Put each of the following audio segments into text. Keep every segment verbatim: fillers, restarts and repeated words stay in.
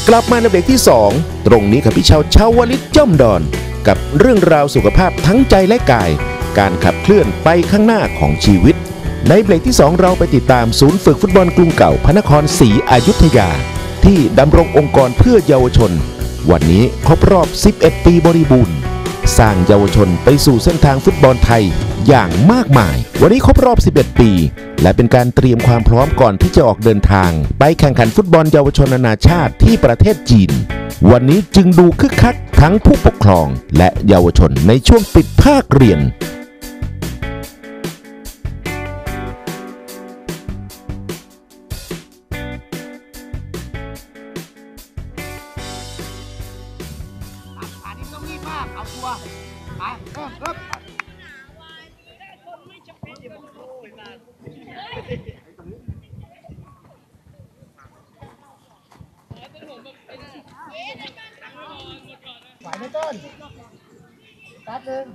กลับมาในเบรกที่สองตรงนี้ครับพี่เชาชาวลิตจ้อมดอนกับเรื่องราวสุขภาพทั้งใจและกายการขับเคลื่อนไปข้างหน้าของชีวิตในเบรกที่สองเราไปติดตามศูนย์ฝึกฟุตบอลกรุงเก่าพระนครศรีอยุธยาที่ดำรงองค์กรเพื่อเยาวชนวันนี้ครบรอบสิบเอ็ดปีบริบูรณ์สร้างเยาวชนไปสู่เส้นทางฟุตบอลไทยอย่างมากมายวันนี้ครบรอบสิบเอ็ดปีและเป็นการเตรียมความพร้อมก่อนที่จะออกเดินทางไปแข่งขันฟุตบอลเยาวชนนานาชาติที่ประเทศจีนวันนี้จึงดูคึกคักทั้งผู้ปกครองและเยาวชนในช่วงปิดภาคเรียนไหวไหมต้นแป๊บนึง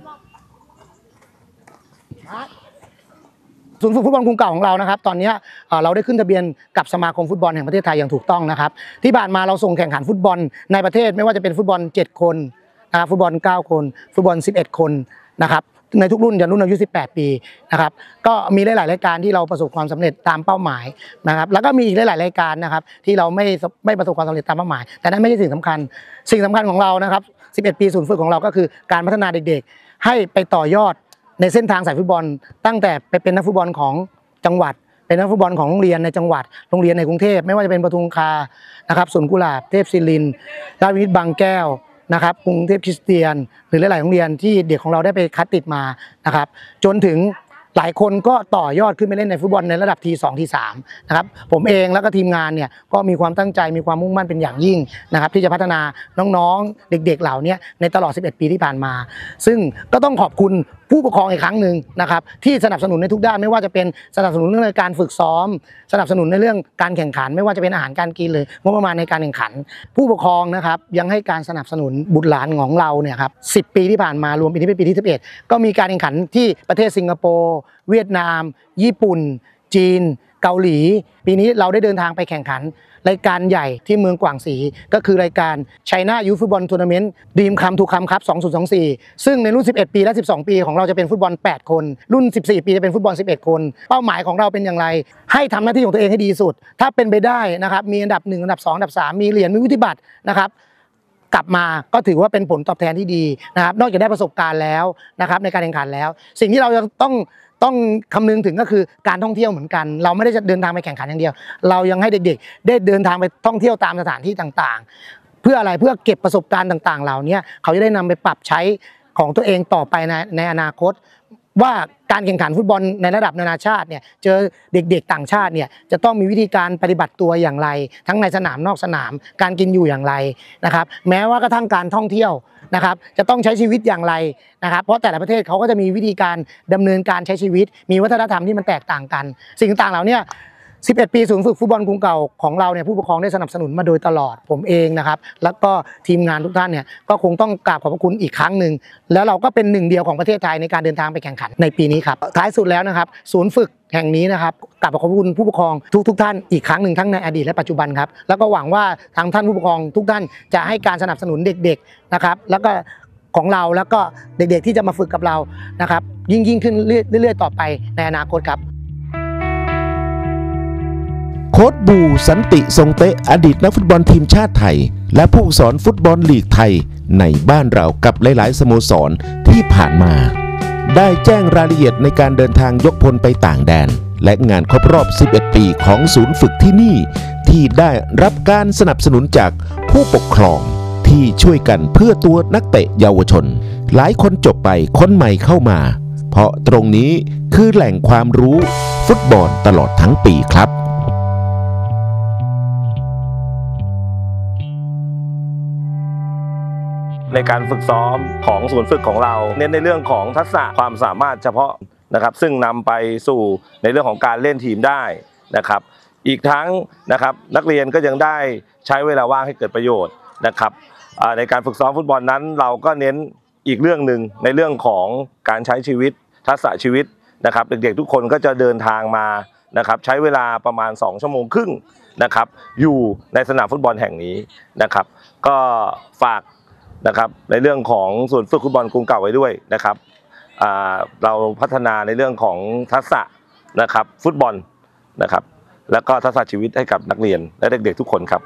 ศูนย์ฝึกฟุตบอลกรุงเก่าของเรานะครับตอนนี้เราได้ขึ้นทะเบียนกับสมาคมฟุตบอลแห่งประเทศไทยอย่างถูกต้องนะครับที่ผ่านมาเราส่งแข่งขันฟุตบอลในประเทศไม่ว่าจะเป็นฟุตบอลเจ็ดคนนะครับฟุตบอลเก้าคนฟุตบอลสิบเอ็ดคนนะครับในทุกรุ่นจนรุ่นอายุสิบแปดปีนะครับก็มีหลายๆรายการที่เราประสบความสำเร็จตามเป้าหมายนะครับแล้วก็มีอีกหลายๆรายการนะครับที่เราไม่ไม่ประสบความสำเร็จตามเป้าหมายแต่นั้นไม่ใช่สิ่งสำคัญสิ่งสำคัญของเรานะครับสิบเอ็ดปีศูนย์ฝึกของเราก็คือการพัฒนาเด็กๆให้ไปต่อยอดในเส้นทางสายฟุตบอลตั้งแต่ไปเป็นนักฟุตบอลของจังหวัดเป็นนักฟุตบอลของโรงเรียนในจังหวัดโรงเรียนในกรุงเทพไม่ว่าจะเป็นปทุมคานะครับสวนกุหลาบเทพศิรินทร์ราชวินิตบางแก้วนะครับกรุงเทพคริสเตียนหรือหลายๆโรงเรียนที่เด็กของเราได้ไปคัดติดมานะครับจนถึงหลายคนก็ต่อยอดขึ้นไปเล่นในฟุตบอลในระดับทีสองทีสามนะครับผมเองแล้วก็ทีมงานเนี่ยก็มีความตั้งใจมีความมุ่งมั่นเป็นอย่างยิ่งนะครับที่จะพัฒนาน้องๆเด็กๆเหล่านี้ในตลอดสิบเอ็ดปีที่ผ่านมาซึ่งก็ต้องขอบคุณผู้ปกครองอีกครั้งหนึ่งนะครับที่สนับสนุนในทุกด้านไม่ว่าจะเป็นสนับสนุนเรื่องการฝึกซ้อมสนับสนุนในเรื่องการแข่งขันไม่ว่าจะเป็นอาหารการกินเลยงบประมาณในการแข่งขันผู้ปกครองนะครับยังให้การสนับสนุนบุตรหลานของเราเนี่ยครับสิบปีที่ผ่านมารวมปีนี้เป็นปีที่สิบเอ็ดก็มีการแข่งขันที่ประเทศสิงคโปร์เวียดนามญี่ปุ่นจีนเกาหลีปีนี้เราได้เดินทางไปแข่งขันรายการใหญ่ที่เมืองกวางซีก็คือรายการ China Youth Football Tournament Dream Come to Come ครับสองพันยี่สิบสี่ซึ่งในรุ่นสิบเอ็ดปีและสิบสองปีของเราจะเป็นฟุตบอลแปดคนรุ่นสิบสี่ปีจะเป็นฟุตบอลสิบเอ็ดคนเป้าหมายของเราเป็นอย่างไรให้ทำหน้าที่ของตัวเองให้ดีสุดถ้าเป็นไปได้นะครับมีอันดับหนึ่งอันดับสองอันดับสามมีเหรียญมีวุฒิบัตรนะครับกลับมาก็ถือว่าเป็นผลตอบแทนที่ดีนะครับนอกจากได้ประสบการณ์แล้วนะครับในการแข่งขันแล้วสิ่งที่เราจะต้องต้องคำนึงถึงก็คือการท่องเที่ยวเหมือนกันเราไม่ได้จะเดินทางไปแข่งขันอย่างเดียวเรายังให้เด็กๆได้เดินทางไปท่องเที่ยวตามสถานที่ต่างๆเพื่ออะไรเพื่อเก็บประสบการณ์ต่างๆเหล่านี้เขาจะได้นำไปปรับใช้ของตัวเองต่อไปในในอนาคตว่าการแข่งขันฟุตบอลในระดับนานาชาติเนี่ยเจอเด็กๆต่างชาติเนี่ยจะต้องมีวิธีการปฏิบัติตัวอย่างไรทั้งในสนามนอกสนามการกินอยู่อย่างไรนะครับแม้ว่ากระทั่งการท่องเที่ยวนะครับจะต้องใช้ชีวิตอย่างไรนะครับเพราะแต่ละประเทศเขาก็จะมีวิธีการดำเนินการใช้ชีวิตมีวัฒนธรรมที่มันแตกต่างกันสิ่งต่างๆเหล่านี้สิบเอ็ดปีศูนย์ฝึกฟุตบอลกรุงเก่าของเราเนี่ยผู้ปกครองได้สนับสนุนมาโดยตลอดผมเองนะครับแล้วก็ทีมงานทุกท่านเนี่ยก็คงต้องกราบขอบพระคุณอีกครั้งหนึ่งแล้วเราก็เป็นหนึ่งเดียวของประเทศไทยในการเดินทางไปแข่งขันในปีนี้ครับท้ายสุดแล้วนะครับศูนย์ฝึกแห่งนี้นะครับกราบขอบพระคุณผู้ปกครองทุกๆท่านอีกครั้งหนึ่งทั้งในอดีตและปัจจุบันครับแล้วก็หวังว่าทางท่านผู้ปกครองทุกท่านจะให้การสนับสนุนเด็กๆนะครับแล้วก็ของเราแล้วก็เด็กๆที่จะมาฝึกกับเรานะครับยิ่งยิ่งขึ้นเรื่อยๆต่อไปในอนาคตครับโค้ชบูสันติทรงเตะอดีตนักฟุตบอลทีมชาติไทยและผู้สอนฟุตบอลลีกไทยในบ้านเรากับหลายๆสโมสรที่ผ่านมาได้แจ้งรายละเอียดในการเดินทางยกพลไปต่างแดนและงานครบรอบสิบเอ็ดปีของศูนย์ฝึกที่นี่ที่ได้รับการสนับสนุนจากผู้ปกครองที่ช่วยกันเพื่อตัวนักเตะเยาวชนหลายคนจบไปคนใหม่เข้ามาเพราะตรงนี้คือแหล่งความรู้ฟุตบอลตลอดทั้งปีครับในการฝึกซ้อมของศูนย์ฝึกของเราเน้นในเรื่องของทักษะความสามารถเฉพาะนะครับซึ่งนำไปสู่ในเรื่องของการเล่นทีมได้นะครับอีกทั้งนะครับนักเรียนก็ยังได้ใช้เวลาว่างให้เกิดประโยชน์นะครับในการฝึกซ้อมฟุตบอลนั้นเราก็เน้นอีกเรื่องหนึ่งในเรื่องของการใช้ชีวิตทักษะชีวิตนะครับเด็กๆทุกคนก็จะเดินทางมานะครับใช้เวลาประมาณสองชั่วโมงครึ่งนะครับอยู่ในสนามฟุตบอลแห่งนี้นะครับก็ฝากนะครับในเรื่องของศูนย์ฝึกฟุตบอลกรุงเก่าไว้ด้วยนะครับเราพัฒนาในเรื่องของทักษะนะครับฟุตบอลนะครับแล้วก็ทักษะชีวิตให้กับนักเรียนและเด็กๆทุกคนครับ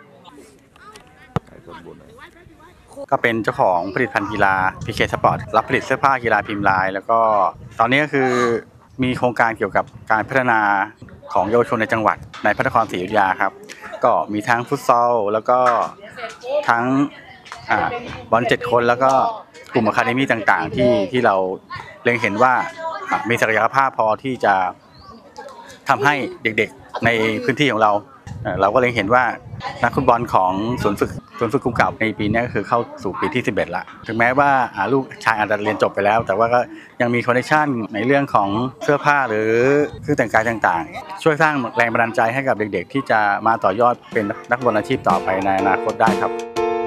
ก็เป็นเจ้าของผลิตภัณฑ์กีฬา พี เค Sport รับผลิตเสื้อผ้ากีฬาพิมพ์ลายแล้วก็ตอนนี้ก็คือมีโครงการเกี่ยวกับการพัฒนาของเยาวชนในจังหวัดในพระนครศรีอยุธยาครับก็มีทั้งฟุตซอลแล้วก็ทั้งบอลเจ็ดคนแล้วก็กลุ่มอะคาเดมี่ต่างๆที่ที่เราเล็งเห็นว่ามีศักยภาพพอที่จะทำให้เด็กๆในพื้นที่ของเราเราก็เล็งเห็นว่านักฟุตบอลของศูนย์ฝึกศูนย์ฝึกกรุงเก่าในปีนี้ก็คือเข้าสู่ปีที่สิบเอ็ดละถึงแม้ว่าลูกชายอาจจะเรียนจบไปแล้วแต่ว่าก็ยังมีคอนเนคชั่นในเรื่องของเสื้อผ้าหรือเครื่องแต่งกายต่างๆช่วยสร้างแรงบันดาลใจให้กับเด็กๆที่จะมาต่อยอดเป็นนักฟุตบอลอาชีพต่อไปในอนาคตได้ครับ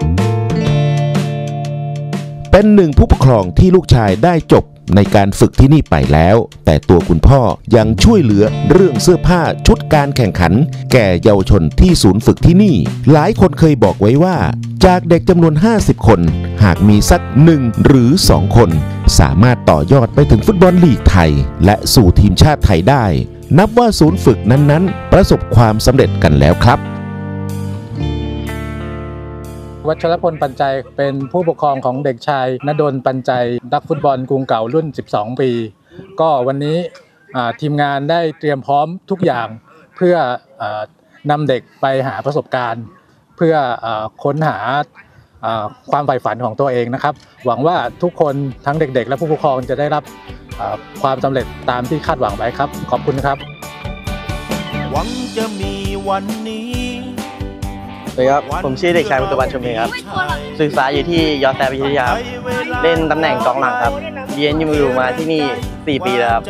เป็นหนึ่งผู้ปกครองที่ลูกชายได้จบในการฝึกที่นี่ไปแล้วแต่ตัวคุณพ่อยังช่วยเหลือเรื่องเสื้อผ้าชุดการแข่งขันแก่เยาวชนที่ศูนย์ฝึกที่นี่หลายคนเคยบอกไว้ว่าจากเด็กจำนวนห้าสิบคนหากมีสักหนึ่งหรือสองคนสามารถต่อยอดไปถึงฟุตบอลลีกไทยและสู่ทีมชาติไทยได้นับว่าศูนย์ฝึกนั้นๆประสบความสำเร็จกันแล้วครับวัชรพลปัญใจเป็นผู้ปกครองของเด็กชายณดลปัญใจนักฟุตบอลกรุงเก่ารุ่นสิบสองปีก็วันนี้ทีมงานได้เตรียมพร้อมทุกอย่างเพื่อนำเด็กไปหาประสบการณ์เพื่อค้นหาความใฝ่ฝันของตัวเองนะครับหวังว่าทุกคนทั้งเด็กๆและผู้ปกครองจะได้รับความสำเร็จตามที่คาดหวังไว้ครับขอบคุณครับหวังจะมีวันนี้สวัสดีครับผมชื่อเด็กชายบุตรบัญชมเองครับศึกษาอยู่ที่ยอแซวิทยาเล่นตำแหน่งกองหลังครับเรียนอยู่มาที่นี่สี่ปีแล้วครับ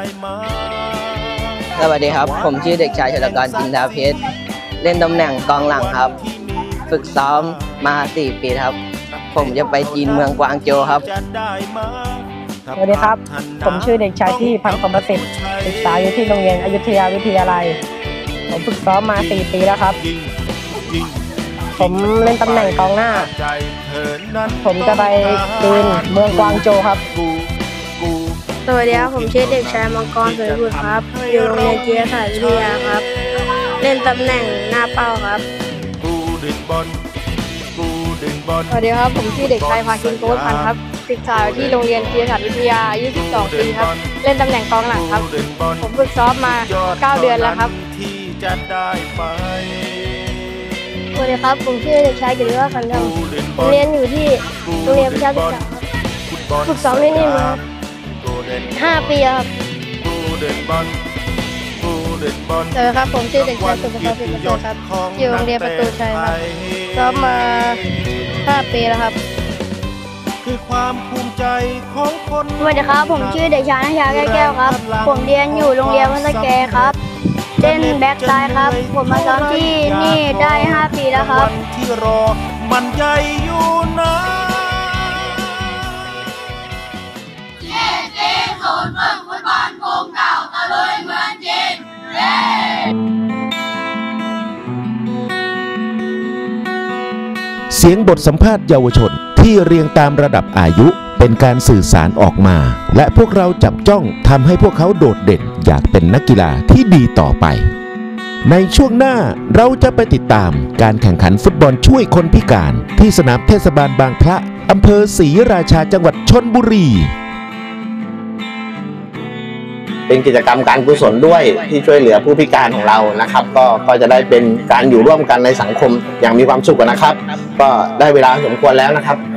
สวัสดีครับผมชื่อเด็กชายชลกรจินดาเพชรเล่นตำแหน่งกองหลังครับฝึกซ้อมมาสี่ปีครับผมจะไปจีนเมืองกวางโจวครับสวัสดีครับผมชื่อเด็กชายที่พันคมประสิทธิ์ศึกษาอยู่ที่โรงเรียนอยุธยาวิทยาลัยผมฝึกซ้อมมาสี่ปีแล้วครับผมเล่นตำแหน่งกองหน้าผมจะไปจีนเมืองกวางโจวครับสวัสดีครับผมชื่อเด็กชายมังกรสวยบุตรครับอยู่โรงเรียนจีรศาสตร์วิทยาครับเล่นตำแหน่งหน้าเป้าครับสวัสดีครับผมชื่อเด็กชายภาคินโกศพันธ์ครับศึกษาที่โรงเรียนจีรศาสตร์วิทยาอายุสิบสองปีครับเล่นตำแหน่งกองหลังครับผมฝึกซ้อมมาเก้าเดือนแล้วครับสวัสดีครับผมชื่อเด็กชายกิติวัฒน์ขันธ์ผมเรียนอยู่ที่โรงเรียนประชาศึกษาฝึกซ้อมที่นี่มาห้าปีครับสวัสดีครับผมชื่อเด็กชายสุภกรศิลป์ประเสริฐครับอยู่โรงเรียนประตูชัยครับซ้อมมาห้าปีแล้วครับคือความภูมิใจของคนสวัสดีครับผมชื่อเด็กชายณัฐยาแก้วแก้วครับผมเรียนอยู่โรงเรียนวัดสะแกครับเล่นแบ็คซ้ายครับผมมาซ้อมที่นี่ได้ห้าปีแล้วครับที่รอมันใหญ่อยู่นะเย้เย้ศูนย์ฝึกฟุตบอลกรุงเก่าตะลุยเมืองจีนเย้เสียงบทสัมภาษณ์เยาวชนที่เรียงตามระดับอายุเป็นการสื่อสารออกมาและพวกเราจับจ้องทำให้พวกเขาโดดเด่นอยากเป็นนักกีฬาที่ดีต่อไปในช่วงหน้าเราจะไปติดตามการแข่งขันฟุตบอลช่วยคนพิการที่สนามเทศบาลบางพระอำเภอศรีราชาจังหวัดชลบุรีเป็นกิจกรรมการกุศลด้วยที่ช่วยเหลือผู้พิการของเรานะครับก็ก็จะได้เป็นการอยู่ร่วมกันในสังคมอย่างมีความสุขนะครับก็ได้เวลาสมควรแล้วนะครับ